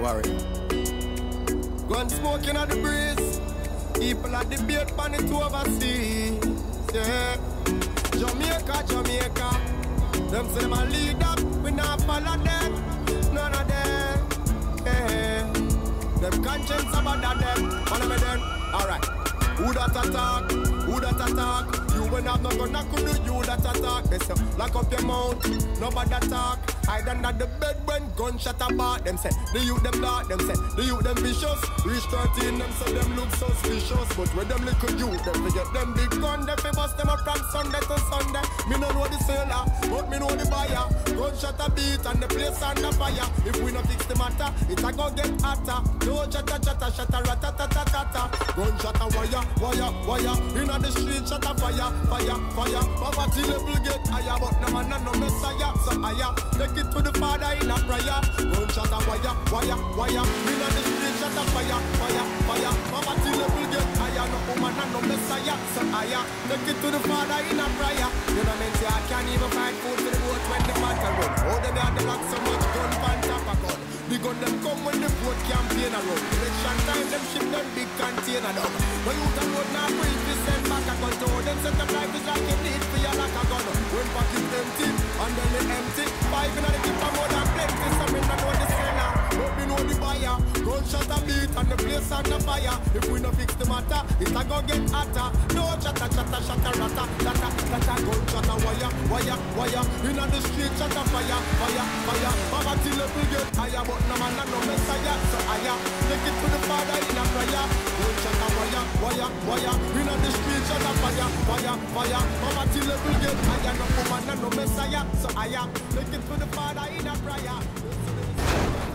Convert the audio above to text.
Worry. Gun smoking on the breeze. People at the beat pan it overseas. Yeah. Jamaica, Jamaica. Them say them a lead up. We not follow them. None of them. Yeah. Them conscience about them. Follow me then. Alright. Who that attack? Who that attack? You will not no gonna could do you that attack. They say lock up your mouth. Nobody attack. Hide under the bed when gunshot about. Them say the youth them dark. Them say the youth them vicious. Reach 13 them say them look suspicious. But with them little youth them forget them big gun. They fi bust them up from Sunday to Sunday. Me no know the seller, but me know the buyer. Gunshot a beat and the place on the fire. If we no fix the matter, it a go get hotter. No chatter chatter chatter ratatatatata. Gunshot a wire, wire, wire. Inna the street shot a fire, fire, fire. Poverty level get higher, but no man no messiah. So higher, take it to the Father in a prayer. Gunshot a wire, wire, wire. Inna the street shot a fire, fire, fire. Poverty level get higher, no woman no messiah. So higher, take it to the Father in a prayer. You know me say I can't even find food for the boat when the matter run. Oh, them had the lock so much gun pan top a gun. The gun them come when the vote campaign around. Election time them ship them big container down. When you can road now free, we send back a gun to them. Set up life is like a need for your like a gun. When pocket empty, and then they empty. Five in the keep a more than plenty. Some in the know the seller, but we know the buyer. Gunshot a beat and the place on the fire. If we no fix the matter, it a go get hotter. No chatter, chatter, chatter, rata, rata, rata. Gunshot a wire, wire, wire. Inna the street, chatter, fire, fire, fire. Poverty level get higher, but no man no messiah. So higher, take it to the Father in a prayer. Gunshot a wire, wire, wire. Inna the street, chatter, fire, fire, fire. Poverty level get higher, no woman no messiah. So higher, take it to the Father in a prayer.